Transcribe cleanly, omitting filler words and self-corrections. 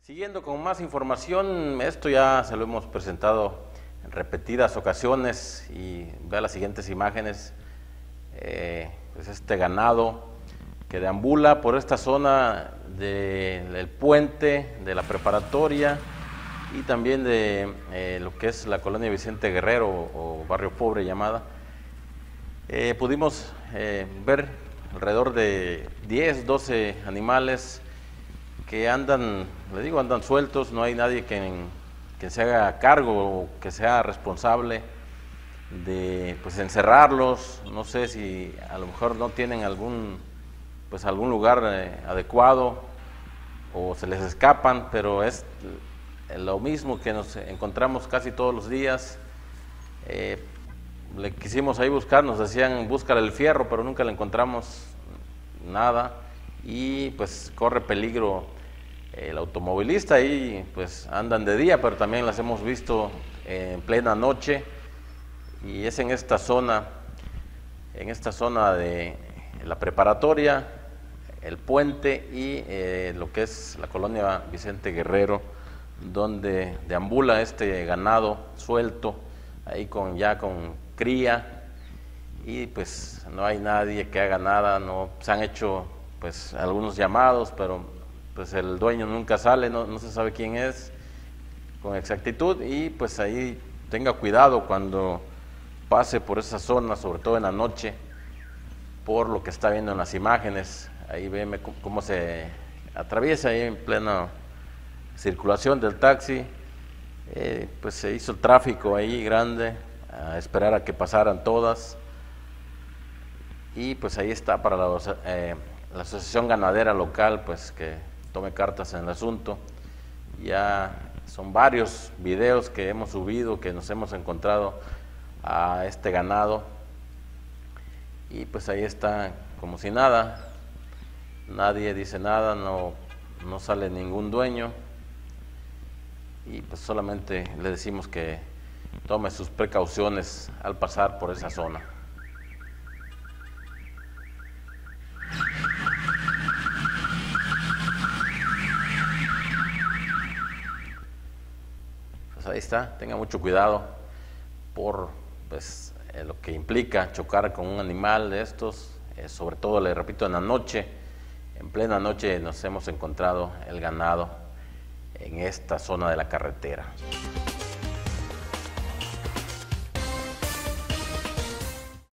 Siguiendo con más información, esto ya se lo hemos presentado en repetidas ocasiones y vea las siguientes imágenes. Pues este ganado que deambula por esta zona del puente, de la preparatoria y también de lo que es la colonia Vicente Guerrero o barrio pobre llamada. Pudimos ver alrededor de 10, 12 animales que andan, le digo, andan sueltos, no hay nadie que se haga cargo o que sea responsable de pues encerrarlos. No sé si a lo mejor no tienen algún lugar adecuado o se les escapan, pero es lo mismo que nos encontramos casi todos los días. Le quisimos ahí buscar, nos decían búscale el fierro, pero nunca le encontramos nada y pues corre peligro el automovilista. Y pues andan de día, pero también las hemos visto en plena noche, y es en esta zona de la preparatoria, el puente y lo que es la colonia Vicente Guerrero, donde deambula este ganado suelto, ahí ya con cría, y pues no hay nadie que haga nada. No se han hecho pues algunos llamados, pero pues el dueño nunca sale, no se sabe quién es con exactitud, y pues ahí tenga cuidado cuando pase por esa zona, sobre todo en la noche, por lo que está viendo en las imágenes. Ahí ve cómo se atraviesa ahí en plena circulación del taxi. Pues se hizo el tráfico ahí grande, a esperar a que pasaran todas, y pues ahí está para la asociación ganadera local, pues que tome cartas en el asunto. Ya son varios videos que hemos subido, que nos hemos encontrado a este ganado, y pues ahí está como si nada, nadie dice nada, no sale ningún dueño, y pues solamente le decimos que tome sus precauciones al pasar por esa zona. Pues ahí está, tenga mucho cuidado por pues lo que implica chocar con un animal de estos, sobre todo, le repito, en la noche. En plena noche nos hemos encontrado el ganado en esta zona de la carretera.